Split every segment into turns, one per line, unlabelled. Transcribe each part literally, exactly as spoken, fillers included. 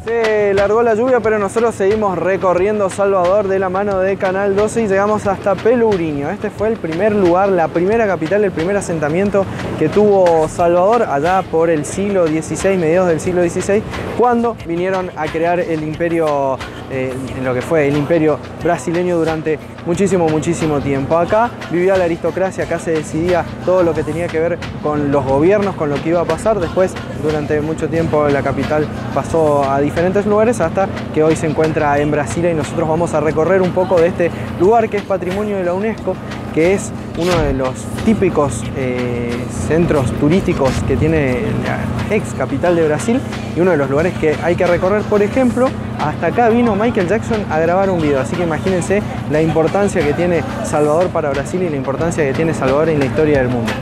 Se largó la lluvia, pero nosotros seguimos recorriendo Salvador de la mano de Canal doce y llegamos hasta Pelourinho. Este fue el primer lugar, la primera capital, el primer asentamiento que tuvo Salvador allá por el siglo dieciséis, mediados del siglo dieciséis, cuando vinieron a crear el imperio, eh, en lo que fue el imperio brasileño durante muchísimo, muchísimo tiempo. Acá vivía la aristocracia, acá se decidía todo lo que tenía que ver con los gobiernos, con lo que iba a pasar. Después, durante mucho tiempo, la capital pasó a diferentes lugares hasta que hoy se encuentra en Brasilia, y nosotros vamos a recorrer un poco de este lugar que es patrimonio de la UNESCO, que es uno de los típicos eh, centros turísticos que tiene la ex capital de Brasil y uno de los lugares que hay que recorrer. Por ejemplo, hasta acá vino Michael Jackson a grabar un video, así que imagínense la importancia que tiene Salvador para Brasil y la importancia que tiene Salvador en la historia del mundo.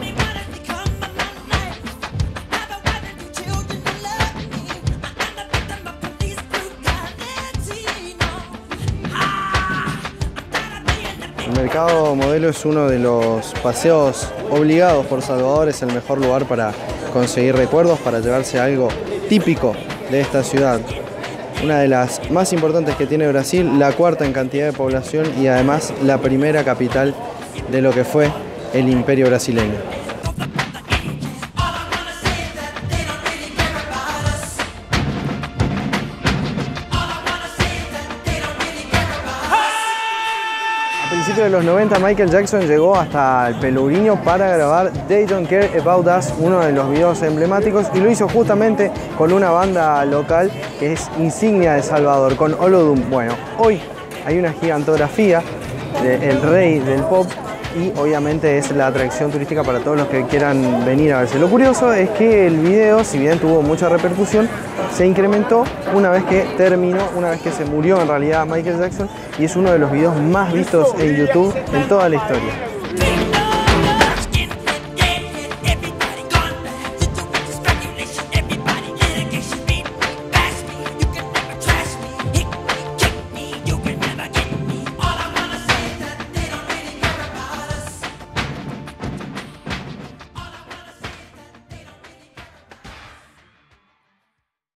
El mercado modelo es uno de los paseos obligados por Salvador, es el mejor lugar para conseguir recuerdos, para llevarse algo típico de esta ciudad. Una de las más importantes que tiene Brasil, la cuarta en cantidad de población y además la primera capital de lo que fue el imperio brasileño. A principios de los noventa, Michael Jackson llegó hasta el Pelourinho para grabar They Don't Care About Us, uno de los videos emblemáticos, y lo hizo justamente con una banda local que es insignia de Salvador, con Olodum. Bueno, hoy hay una gigantografía del rey del pop y obviamente es la atracción turística para todos los que quieran venir a verse. Lo curioso es que el video, si bien tuvo mucha repercusión, se incrementó una vez que terminó, una vez que se murió en realidad Michael Jackson, y es uno de los videos más vistos en YouTube en toda la historia.